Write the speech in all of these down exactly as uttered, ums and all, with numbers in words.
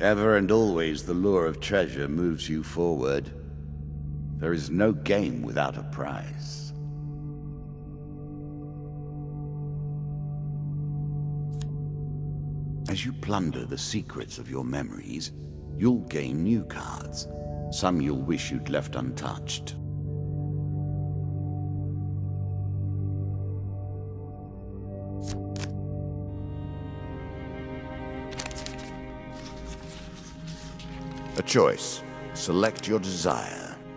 Ever and always the lure of treasure moves you forward. There is no game without a prize. As you plunder the secrets of your memories, you'll gain new cards. Some you'll wish you'd left untouched. A choice. Select your desire.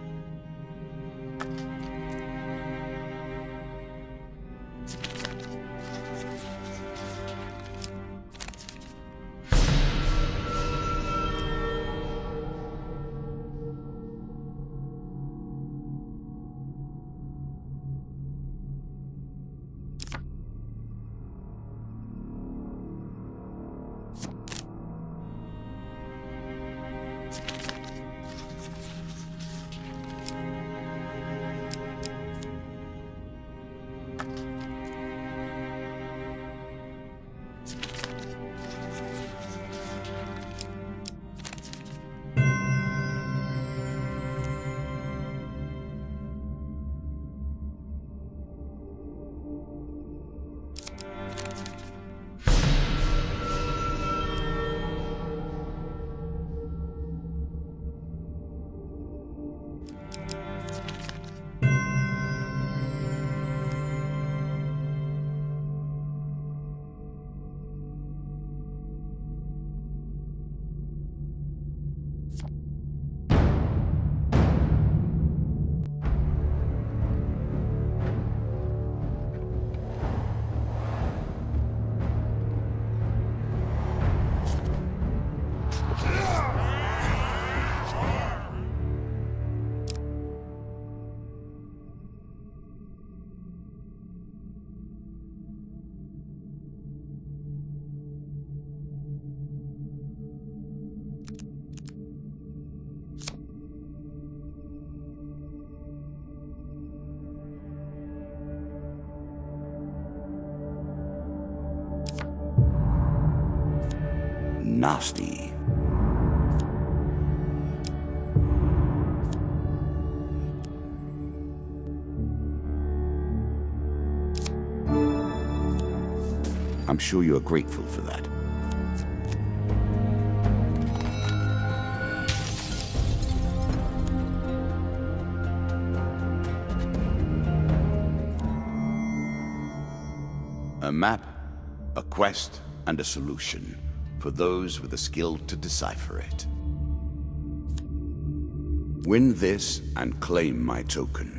Nasty. I'm sure you are grateful for that. A map, a quest, and a solution. For those with the skill to decipher it. Win this and claim my token.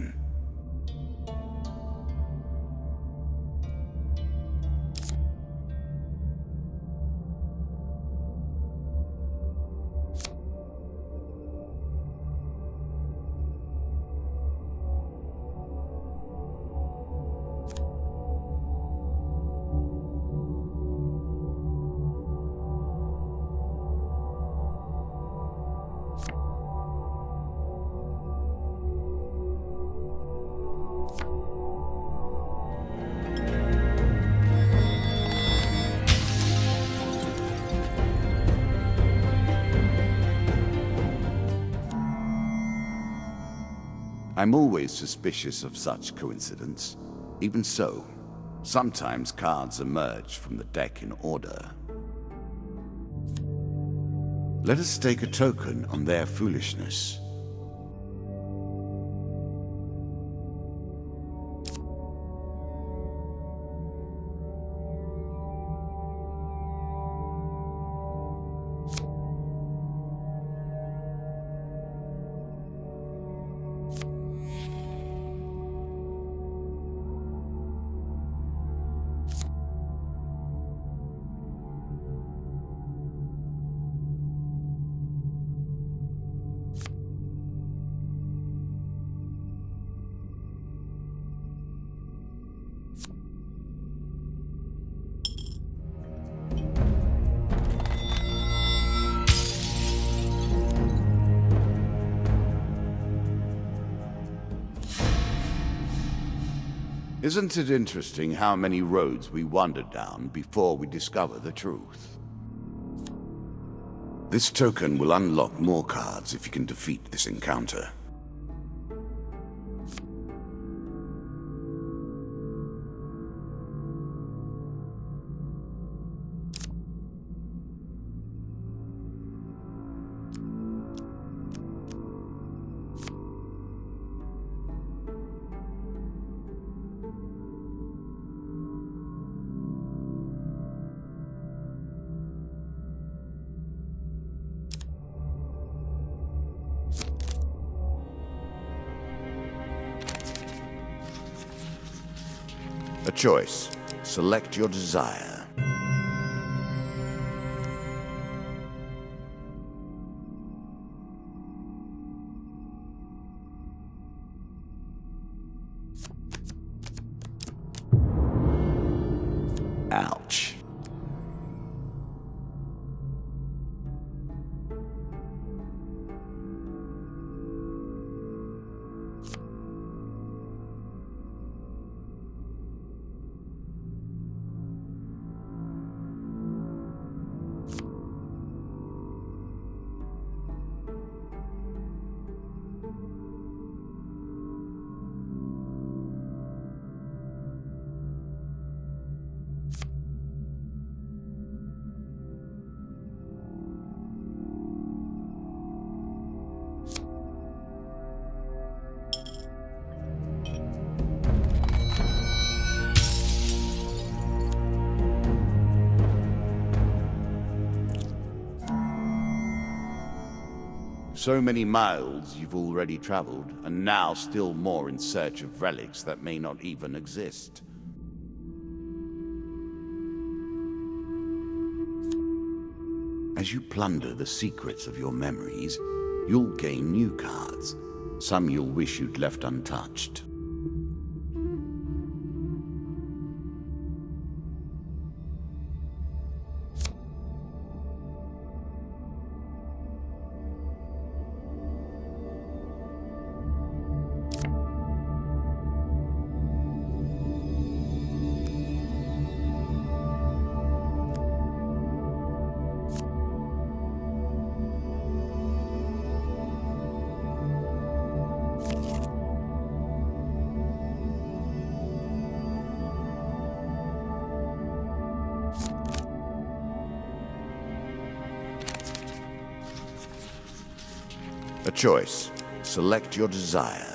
I'm always suspicious of such coincidence. Even so, sometimes cards emerge from the deck in order. Let us stake a token on their foolishness. Isn't it interesting how many roads we wander down before we discover the truth? This token will unlock more cards if you can defeat this encounter. A choice. Select your desire. Ouch. So many miles you've already traveled, and now still more in search of relics that may not even exist. As you plunder the secrets of your memories, you'll gain new cards. Some you'll wish you'd left untouched. A choice. Select your desire.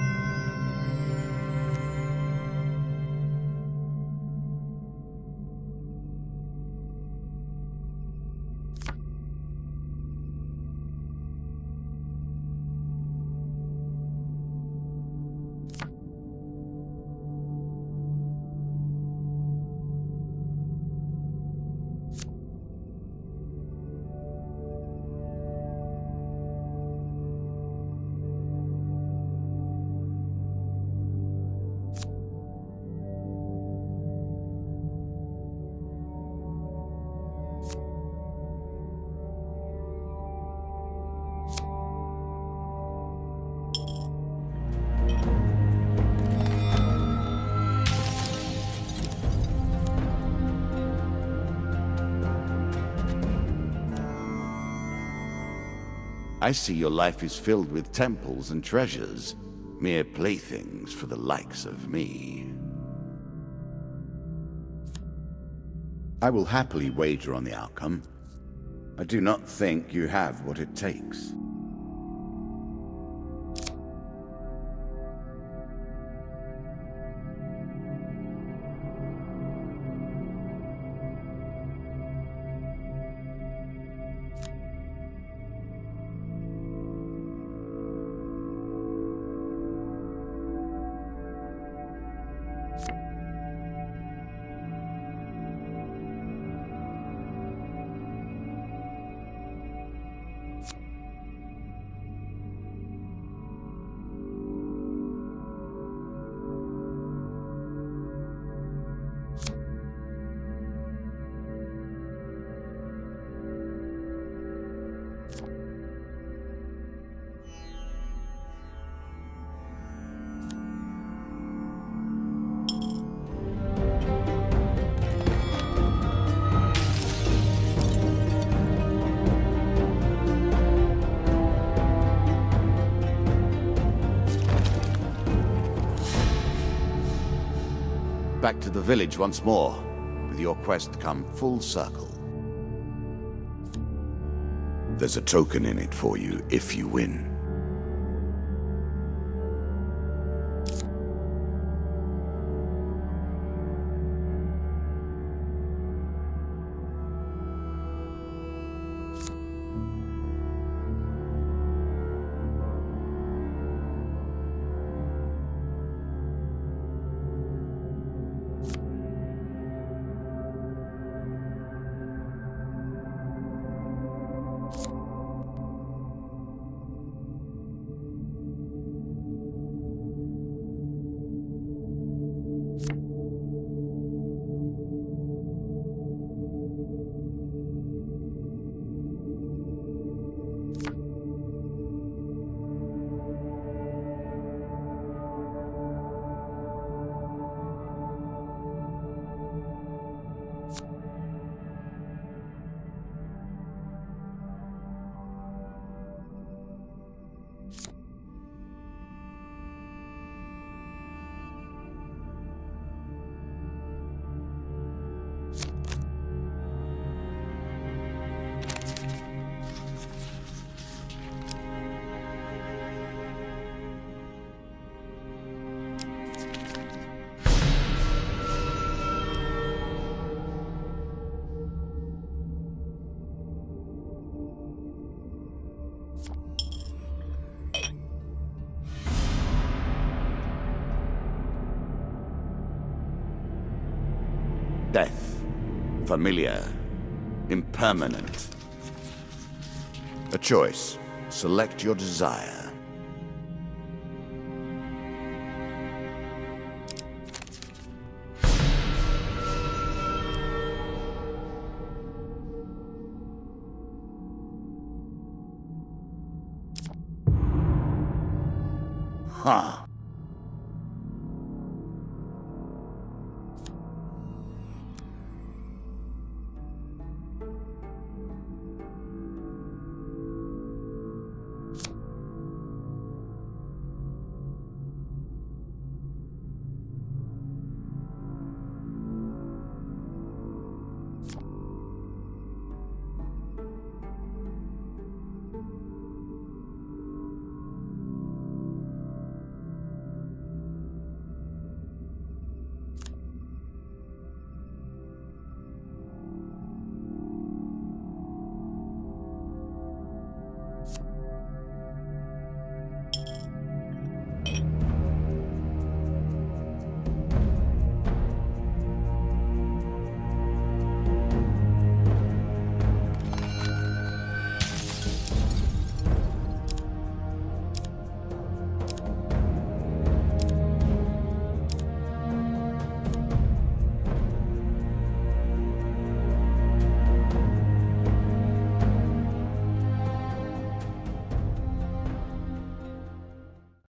I see your life is filled with temples and treasures, mere playthings for the likes of me. I will happily wager on the outcome. I do not think you have what it takes. Back to the village once more, with your quest come full circle. There's a token in it for you if you win. Death. Familiar. Impermanent. A choice. Select your desire. Huh.